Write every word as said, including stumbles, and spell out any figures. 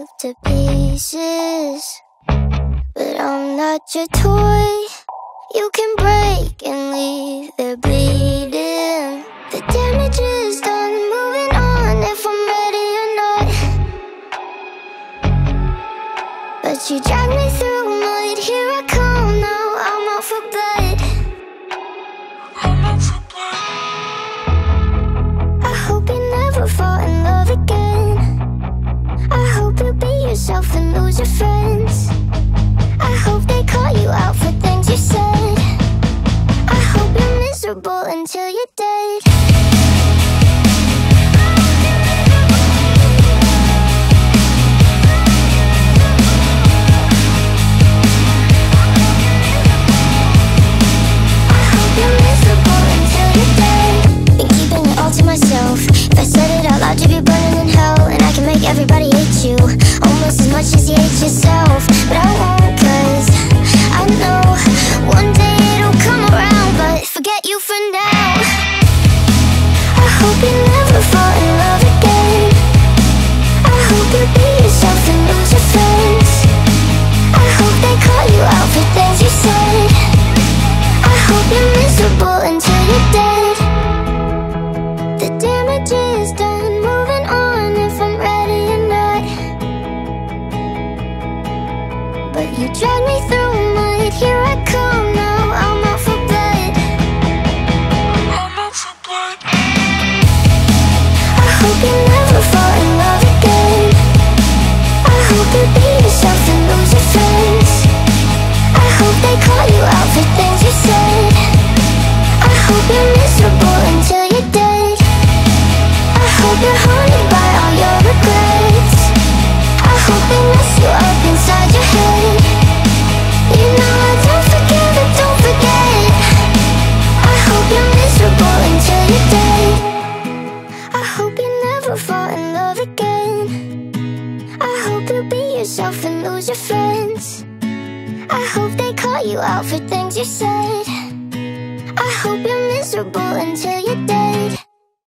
yourself to pieces, but I'm not your toy. You can break and leave there bleeding. The damage is done, moving on if I'm ready or not. But you drag me through mud, here I come now, I'm out for blood. I'm out for blood. I hope you never fall in love again. I hope you be yourself and lose your friends. I hope they call you out for things you said. I hope you're miserable until you're dead. I hope you're miserable until you're dead. Been keeping it all to myself. If I said it out loud, you'd be burning in hell. And I can make everybody hate you almost as much as you hate yourself. But I won't, cause I know one day it'll come around. But forget you for now. I hope you never fall in love again. I hope you be yourself and lose your friends. I hope they call you out for things you said. I hope you're miserable until you're dead. The damage is done, moving on if I'm ready or not. But you drag me through mud, here I come now, I'm out for blood. I'm out for blood. I hope you never fall in love again. I hope you be yourself and lose your friends. I hope they call you out for things you said. I hope you're miserable until you're dead. I hope you're haunted by all your regrets. I hope they mess you up inside your head. You know I don't forgive and don't forget. I hope you're miserable until you're dead. I hope you never fall in love again. I hope you be yourself and lose your friends. I hope they call you out for things you said. I hope you're miserable until you're dead.